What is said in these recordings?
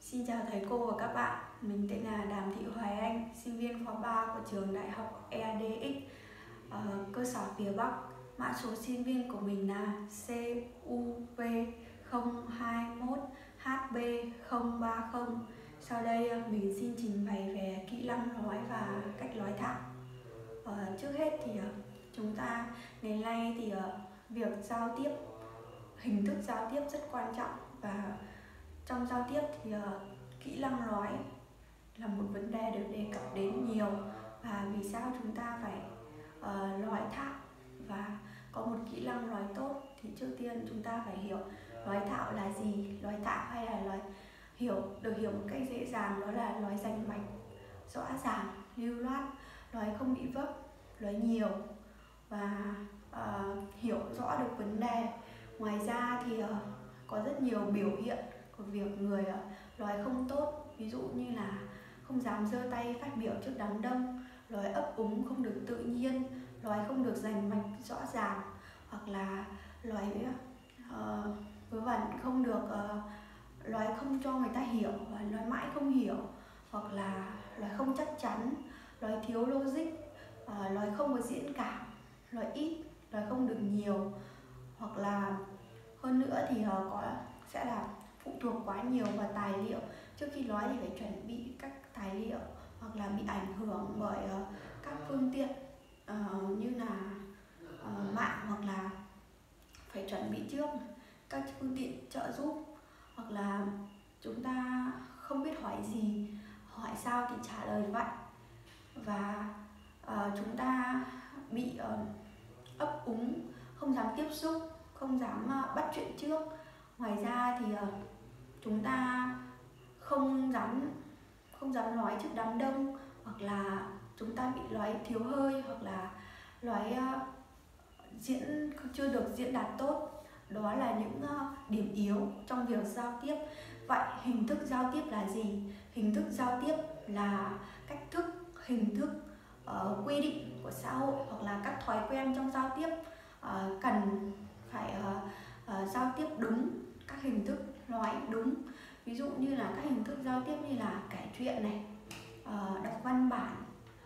Xin chào thầy cô và các bạn, mình tên là Đàm Thị Hoài Anh, sinh viên khóa 3 của trường Đại học EADX, cơ sở phía Bắc. Mã số sinh viên của mình là CUV021HB030. Sau đây mình xin trình bày về kỹ năng nói và cách nói thạo. Trước hết thì chúng ta ngày nay thì việc giao tiếp, hình thức giao tiếp rất quan trọng, và trong giao tiếp thì kỹ năng nói là một vấn đề được đề cập đến nhiều. Và vì sao chúng ta phải nói thạo và có một kỹ năng nói tốt, thì trước tiên chúng ta phải hiểu nói thạo là gì. Nói thạo hay là nói được hiểu một cách dễ dàng, đó là nói rành mạch, rõ ràng, lưu loát, nói không bị vấp, nói nhiều và hiểu rõ được vấn đề. Ngoài ra thì có rất nhiều biểu hiện của việc người nói không tốt, ví dụ như là không dám giơ tay phát biểu trước đám đông, nói ấp úng không được tự nhiên, nói không được rành mạch rõ ràng, hoặc là nói vớ vẩn không được, nói không cho người ta hiểu và nói mãi không hiểu, hoặc là nói không chắc chắn, nói thiếu logic, nói không có diễn cảm, nói ít, nói không được nhiều. Hoặc là hơn nữa thì sẽ là phụ thuộc quá nhiều vào tài liệu. Trước khi nói thì phải chuẩn bị các tài liệu, hoặc là bị ảnh hưởng bởi các phương tiện như là mạng, hoặc là phải chuẩn bị trước các phương tiện trợ giúp, hoặc là chúng ta không biết hỏi gì, hỏi sao thì trả lời vậy, và chúng ta bị ấp úng, không dám tiếp xúc, không dám bắt chuyện trước. Ngoài ra thì chúng ta không dám nói trước đám đông, hoặc là chúng ta bị nói thiếu hơi, hoặc là nói chưa được diễn đạt tốt. Đó là những điểm yếu trong việc giao tiếp. Vậy hình thức giao tiếp là gì? Hình thức giao tiếp là cách thức, hình thức quy định của xã hội, hoặc là các thói quen trong giao tiếp cần phải giao tiếp đúng, các hình thức nói đúng. Ví dụ như là các hình thức giao tiếp như là kể chuyện này, đọc văn bản,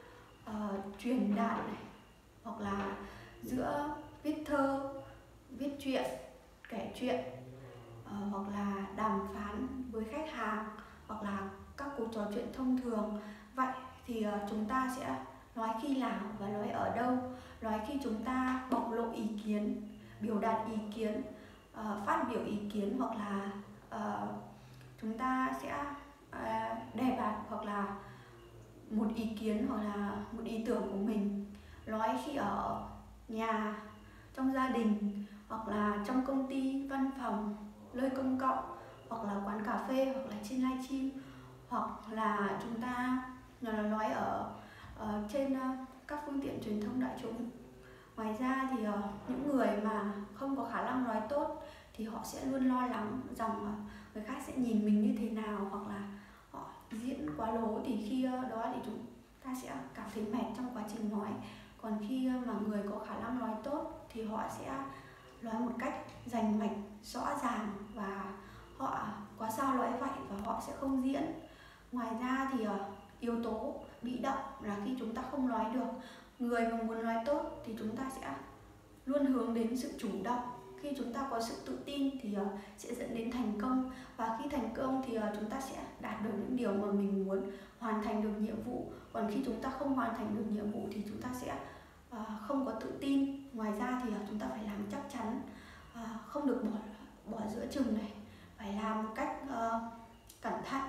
truyền đạt này, hoặc là giữa viết thơ, viết truyện, kể chuyện, hoặc là đàm phán với khách hàng, hoặc là các cuộc trò chuyện thông thường. Vậy thì chúng ta sẽ nói khi nào và nói ở đâu? Nói khi chúng ta bộc lộ ý kiến, biểu đạt ý kiến, phát biểu ý kiến, hoặc là chúng ta sẽ đề bạt hoặc là một ý kiến, hoặc là một ý tưởng của mình. Nói khi ở nhà, trong gia đình, hoặc là trong công ty, văn phòng, nơi công cộng, hoặc là quán cà phê, hoặc là trên livestream, hoặc là chúng ta nói ở trên các phương tiện truyền thông đại chúng. Ngoài ra thì những người mà không có khả năng nói tốt thì họ sẽ luôn lo lắng rằng người khác sẽ nhìn mình như thế nào, hoặc là họ diễn quá lố, thì khi đó thì chúng ta sẽ cảm thấy mệt trong quá trình nói. Còn khi mà người có khả năng nói tốt thì họ sẽ nói một cách rành mạch, rõ ràng, và họ có sao nói vậy và họ sẽ không diễn. Ngoài ra thì yếu tố bị động là khi chúng ta không nói được. Người mà muốn nói tốt thì chúng ta sẽ luôn hướng đến sự chủ động. Khi chúng ta có sự tự tin thì sẽ dẫn đến thành công, và khi thành công thì chúng ta sẽ đạt được những điều mà mình muốn, hoàn thành được nhiệm vụ. Còn khi chúng ta không hoàn thành được nhiệm vụ thì chúng ta sẽ không có tự tin. Ngoài ra thì chúng ta phải làm chắc chắn, không được bỏ giữa chừng này, phải làm một cách cẩn thận,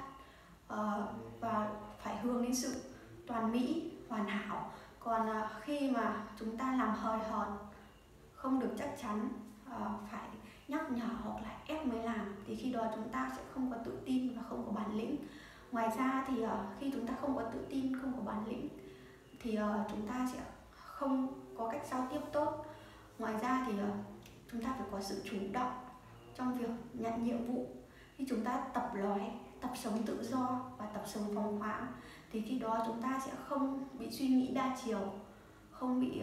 và phải hướng đến sự toàn mỹ, hoàn hảo. Còn khi mà chúng ta làm hời hợt, không được chắc chắn, phải nhắc nhở hoặc là ép mới làm, thì khi đó chúng ta sẽ không có tự tin và không có bản lĩnh. Ngoài ra thì khi chúng ta không có tự tin, không có bản lĩnh thì chúng ta sẽ không có cách giao tiếp tốt. Ngoài ra thì chúng ta phải có sự chủ động trong việc nhận nhiệm vụ. Khi chúng ta tập nói, tập sống tự do và tập sống phóng khoáng, thì khi đó chúng ta sẽ không bị suy nghĩ đa chiều, không bị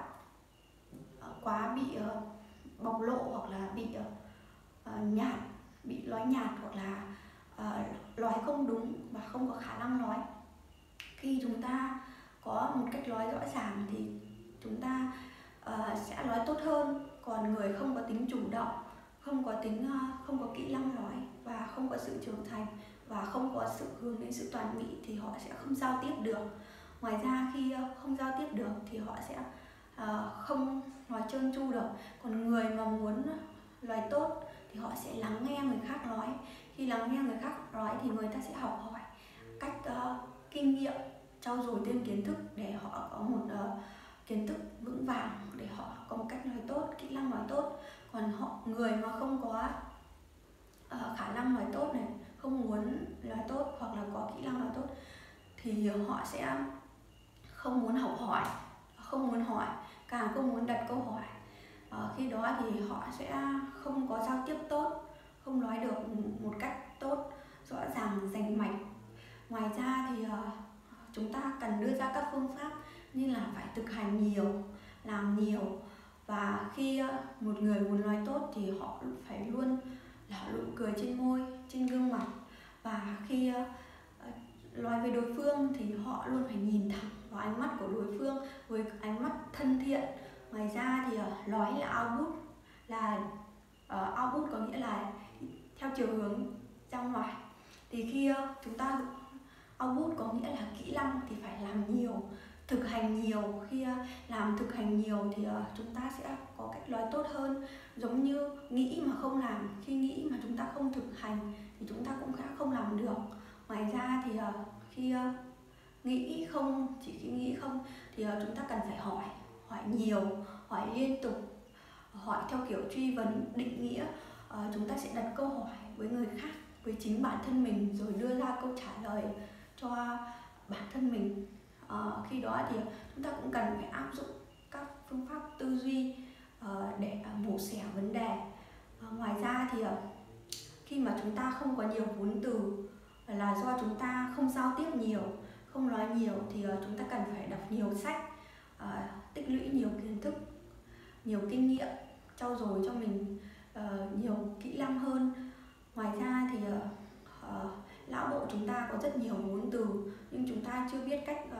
quá bị bộc lộ, hoặc là bị nhạt, bị nói nhạt hoặc là nói không đúng và không có khả năng nói. Khi chúng ta có một cách nói rõ ràng thì chúng ta sẽ nói tốt hơn. Còn người không có tính chủ động, không có kỹ năng nói và không có sự trưởng thành và không có sự hướng đến sự toàn diện thì họ sẽ không giao tiếp được. Ngoài ra khi không giao tiếp được thì họ sẽ không nói trơn tru được. Còn người mà muốn nói tốt thì họ sẽ lắng nghe người khác nói. Khi lắng nghe người khác nói thì người ta sẽ học hỏi cách kinh nghiệm, trau dồi thêm kiến thức để họ có một kiến thức vững vàng để họ có một cách nói tốt, kỹ năng nói tốt. Còn người mà không có khả năng nói tốt này, không muốn nói tốt hoặc là có kỹ năng nói tốt thì họ sẽ không muốn học hỏi, không muốn hỏi, càng không muốn đặt câu hỏi. Khi đó thì họ sẽ không có giao tiếp tốt, không nói được một cách tốt, rõ ràng, rành mạch. Ngoài ra thì chúng ta cần đưa ra các phương pháp như là phải thực hành nhiều, làm nhiều. Và khi một người muốn nói tốt thì họ phải luôn là nụ cười trên môi, trên gương mặt. Và khi nói với đối phương thì họ luôn phải nhìn thẳng vào ánh mắt của đối phương với ánh mắt thân thiện. Ngoài ra thì nói là output, output có nghĩa là theo chiều hướng ra ngoài. Thì khi chúng ta output có nghĩa là kỹ năng thì phải làm nhiều, thực hành nhiều. Khi thực hành nhiều thì chúng ta sẽ có cách nói tốt hơn. Giống như nghĩ mà không làm, khi nghĩ mà chúng ta không thực hành thì chúng ta cũng sẽ không làm được. Ngoài ra thì khi nghĩ không, chỉ khi nghĩ không thì chúng ta cần phải hỏi nhiều, hỏi liên tục, hỏi theo kiểu truy vấn, định nghĩa. Chúng ta sẽ đặt câu hỏi với người khác, với chính bản thân mình, rồi đưa ra câu trả lời cho bản thân mình. Khi đó thì chúng ta cũng cần phải áp dụng các phương pháp tư duy để mổ xẻ vấn đề. Ngoài ra thì khi mà chúng ta không có nhiều vốn từ là do chúng ta không giao tiếp nhiều, không nói nhiều thì chúng ta cần phải đọc nhiều sách, tích lũy nhiều kiến thức, nhiều kinh nghiệm, trau dồi cho mình nhiều kỹ năng hơn. Ngoài ra thì lão bộ chúng ta có rất nhiều vốn từ nhưng chúng ta chưa biết cách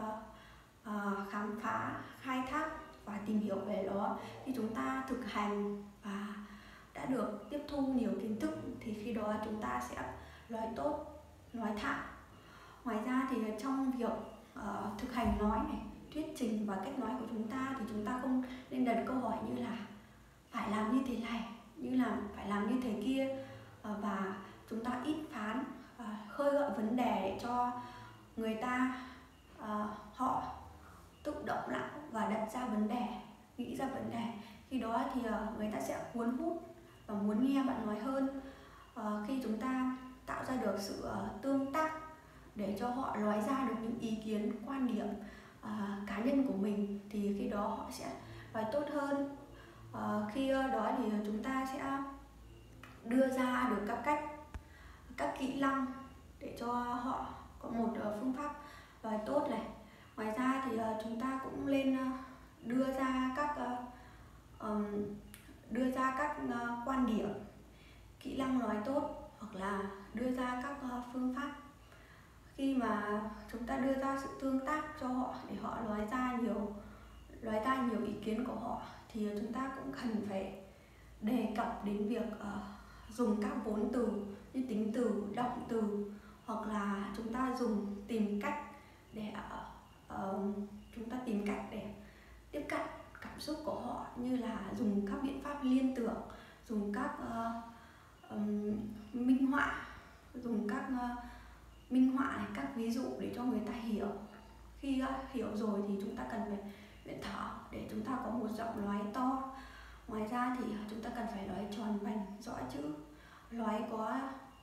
khám phá, khai thác và tìm hiểu về nó. Khi chúng ta thực hành và đã được tiếp thu nhiều kiến thức thì khi đó chúng ta sẽ nói tốt, nói thạo. Ngoài ra thì trong việc thực hành nói này, thuyết trình và cách nói của chúng ta thì chúng ta không nên đặt câu hỏi như là phải làm như thế này, như là phải làm như thế kia, và chúng ta ít phán, khơi gợi vấn đề để cho người ta họ tự động lại và đặt ra vấn đề, nghĩ ra vấn đề. Khi đó thì người ta sẽ cuốn hút và muốn nghe bạn nói hơn. Khi chúng ta tạo ra được sự tương tác để cho họ nói ra được những ý kiến, quan điểm cá nhân của mình thì khi đó họ sẽ nói tốt hơn. Khi đó thì chúng ta sẽ đưa ra được các kỹ năng để cho họ có một phương pháp nói tốt này. Ngoài ra thì chúng ta cũng nên đưa ra các quan điểm, kỹ năng nói tốt hoặc là đưa ra các phương pháp. Khi mà chúng ta đưa ra sự tương tác cho họ để họ nói ra nhiều ý kiến của họ thì chúng ta cũng cần phải đề cập đến việc dùng các vốn từ như tính từ, động từ, hoặc là chúng ta tìm cách để tiếp cận cảm xúc của họ, như là dùng các biện pháp liên tưởng, dùng các minh họa, các ví dụ để cho người ta hiểu. Khi hiểu rồi thì chúng ta cần phải luyện thở để chúng ta có một giọng nói to. Ngoài ra thì chúng ta cần phải nói tròn vành, rõ chữ, nói có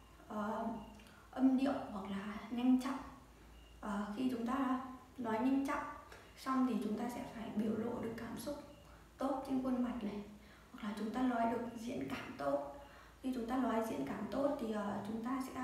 âm điệu hoặc là nhanh chậm. Khi chúng ta nói nhanh chậm xong thì chúng ta sẽ phải biểu lộ được cảm xúc tốt trên khuôn mặt này, hoặc là chúng ta nói được diễn cảm tốt. Khi chúng ta nói diễn cảm tốt thì chúng ta sẽ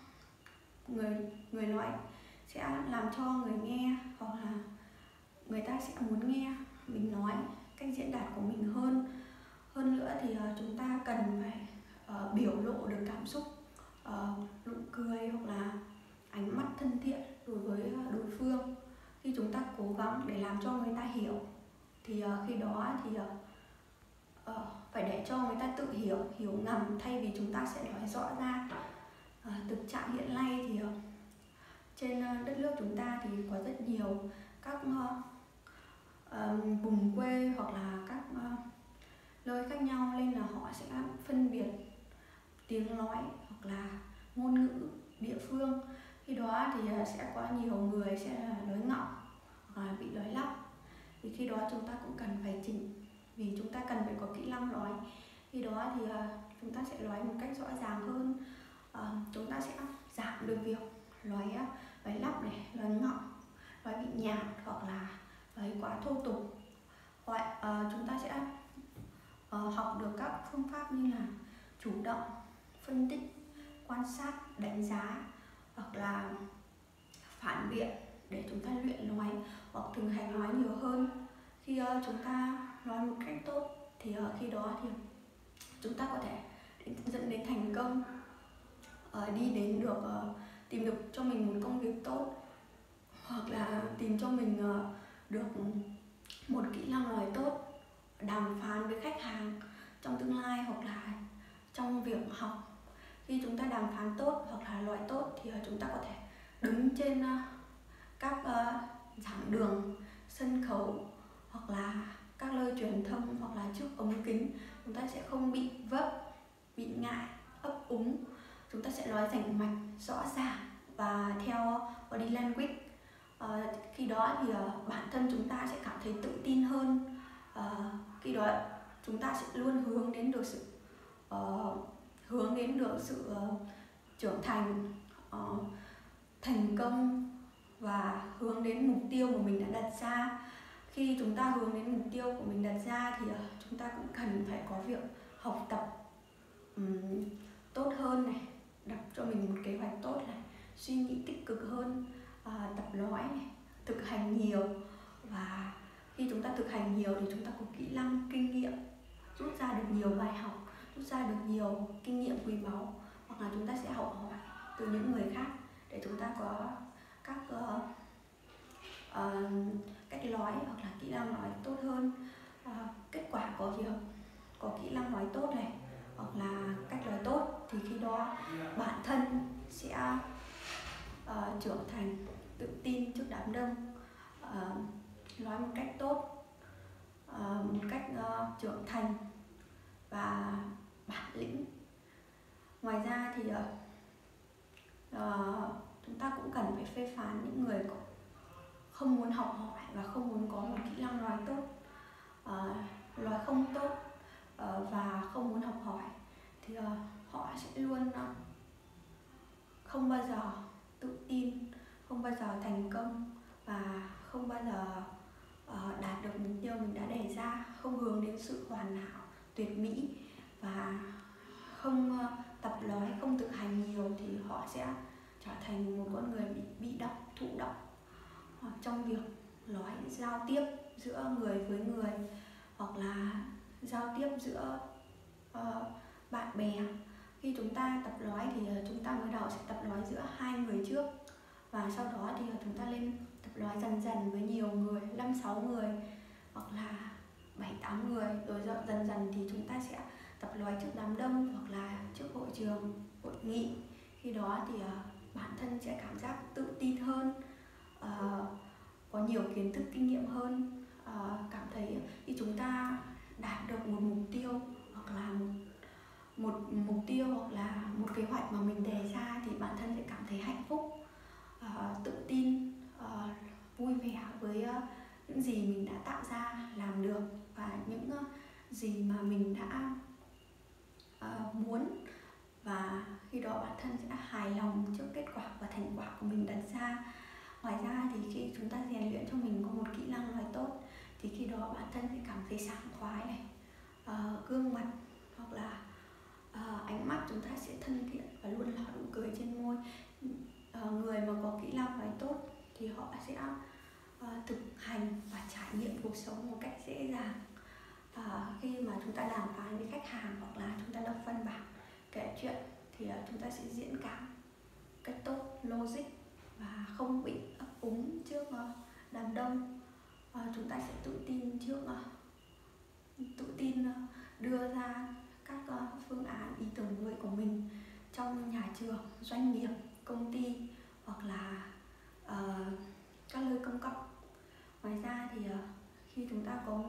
người nói sẽ làm cho người nghe hoặc là người ta sẽ muốn nghe mình nói cách diễn đạt của mình hơn nữa. Thì chúng ta cần phải biểu lộ được cảm xúc, nụ cười hoặc là ánh mắt thân thiện đối với đối phương. Khi chúng ta cố gắng để làm cho người ta hiểu thì khi đó thì phải để cho người ta tự hiểu ngầm, thay vì chúng ta sẽ nói rõ ra. Thực trạng hiện nay thì trên đất nước chúng ta thì có rất nhiều các vùng quê hoặc là các nơi khác nhau, nên là họ sẽ phân biệt tiếng nói hoặc là ngôn ngữ địa phương. Khi đó thì sẽ có nhiều người sẽ nói ngọng hoặc là bị nói lắp, thì khi đó chúng ta cũng cần phải chỉnh, vì chúng ta cần phải có kỹ năng nói. Khi đó thì chúng ta sẽ nói một cách rõ ràng hơn, chúng ta sẽ giảm được việc nói lắp này, nói ngọng, nói bị nhạt hoặc là nói quá thô tục. Hoặc chúng ta sẽ học được các phương pháp như là chủ động, phân tích, quan sát, đánh giá hoặc là phản biện để chúng ta luyện nói hoặc thực hành nói nhiều hơn. Khi chúng ta nói một cách tốt thì khi đó thì chúng ta có thể dẫn đến thành công, đi đến được tìm được cho mình một công việc tốt, hoặc là tìm cho mình được một kỹ năng nói tốt, đàm phán với khách hàng trong tương lai hoặc là trong việc học. Khi chúng ta đàm phán tốt hoặc là nói tốt thì chúng ta có thể đứng trên các giảng đường, sân khấu hoặc là các nơi truyền thông hoặc là trước ống kính. Chúng ta sẽ không bị vấp, bị ngại, ấp úng. Chúng ta sẽ nói rành mạch, rõ ràng và theo body language. Khi đó thì bản thân chúng ta sẽ cảm thấy tự tin hơn. Khi đó chúng ta sẽ luôn hướng đến được sự trưởng thành, thành công và hướng đến mục tiêu mà mình đã đặt ra. Khi chúng ta hướng đến mục tiêu của mình đặt ra thì chúng ta cũng cần phải có việc học tập tốt hơn này, đặt cho mình một kế hoạch tốt này, suy nghĩ tích cực hơn, tập nói này, thực hành nhiều. Và khi chúng ta thực hành nhiều thì chúng ta có kỹ năng, kinh nghiệm, rút ra được nhiều bài học, rút ra được nhiều kinh nghiệm quý báu, hoặc là chúng ta sẽ học hỏi từ những người khác để chúng ta có các cách nói hoặc là kỹ năng nói tốt hơn. Kết quả của việc có kỹ năng nói tốt này hoặc là cách nói tốt thì khi đó bản thân sẽ trưởng thành, tự tin trước đám đông, nói một cách tốt, một cách trưởng thành và bản lĩnh. Ngoài ra thì chúng ta cũng cần phải phê phán những người không muốn học hỏi và không muốn có một kỹ năng nói tốt, nói không tốt và không muốn học hỏi, thì họ sẽ luôn không bao giờ tự tin, không bao giờ thành công và không bao giờ đạt được mục tiêu mình đã đề ra, không hướng đến sự hoàn hảo, tuyệt mỹ và không tập nói, không thực hành nhiều thì họ sẽ trở thành một con người bị động, thụ động trong việc nói giao tiếp giữa người với người hoặc là giao tiếp giữa bạn bè. Khi chúng ta tập nói thì chúng ta mới đầu sẽ tập nói giữa 2 người trước, và sau đó thì chúng ta lên tập nói dần dần với nhiều người, 5-6 người hoặc là 7-8 người, rồi dần dần thì chúng ta sẽ tập nói trước đám đông hoặc là trước hội trường, hội nghị. Khi đó thì bản thân sẽ cảm giác tự tin hơn, có nhiều kiến thức, kinh nghiệm hơn, cảm thấy khi chúng ta đạt được một mục tiêu hoặc là một mục tiêu hoặc là một kế hoạch mà mình đề ra thì bản thân sẽ cảm thấy hạnh phúc, tự tin, vui vẻ với những gì mình đã tạo ra, làm được và những gì mà mình đã muốn. Và khi đó bản thân sẽ hài lòng trước kết quả và thành quả của mình đặt ra. Ngoài ra thì khi chúng ta rèn luyện cho mình có một kỹ năng nói tốt thì khi đó bản thân sẽ cảm thấy sảng khoái này, gương mặt hoặc là ánh mắt chúng ta sẽ thân thiện và luôn nở nụ cười trên môi. Người mà có kỹ năng nói tốt thì họ sẽ thực hành và trải nghiệm cuộc sống một cách dễ dàng. Khi mà chúng ta đàm phán với khách hàng hoặc là chúng ta đọc văn bản kể chuyện thì chúng ta sẽ diễn cảm cách tốt, logic và không bị ấp úng trước đám đông. Chúng ta sẽ tự tin đưa ra các phương án, ý tưởng mới của mình trong nhà trường, doanh nghiệp, công ty hoặc là các nơi công cộng. Ngoài ra thì khi chúng ta có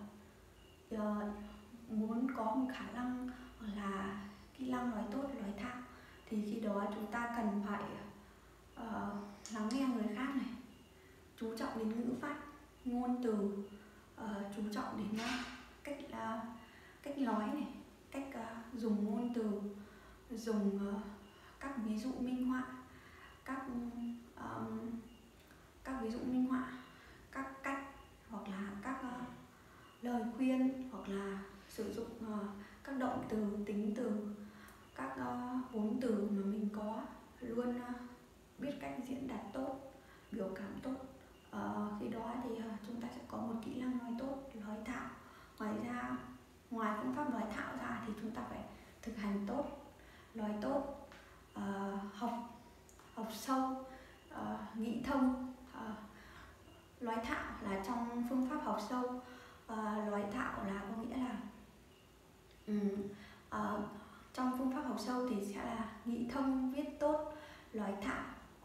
muốn có một khả năng hoặc là kỹ năng nói tốt, nói thạo, thì khi đó chúng ta cần phải lắng nghe người khác này, chú trọng đến ngữ pháp, ngôn từ, chú trọng đến cách nói này, cách dùng ngôn từ, dùng các ví dụ minh họa, các ví dụ minh họa, các cách hoặc là các lời khuyên, hoặc là sử dụng các động từ, tính từ, các vốn từ mà mình có, luôn biết cách diễn đạt tốt, biểu cảm tốt. Khi đó thì chúng ta sẽ có một kỹ năng nói tốt, nói thạo. Ngoài phương pháp nói thạo ra thì chúng ta phải thực hành tốt, nói tốt, học sâu, nghĩ thông. Nói thạo là trong phương pháp học sâu. Nói thạo là có nghĩa là trong phương pháp học sâu thì sẽ là nghĩ thông, viết tốt, nói thạo,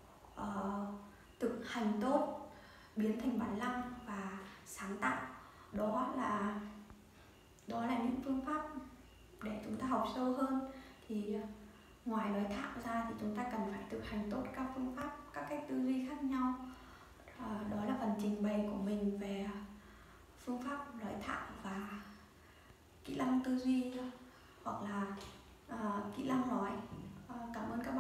thực hành tốt, biến thành bản năng và sáng tạo. Đó là những phương pháp để chúng ta học sâu hơn. Thì ngoài nói thạo ra thì chúng ta cần phải thực hành tốt các phương pháp, các cách tư duy khác nhau. Đó là phần trình bày của mình về phương pháp nói thạo và kỹ năng tư duy hoặc là kỹ năng nói. Cảm ơn các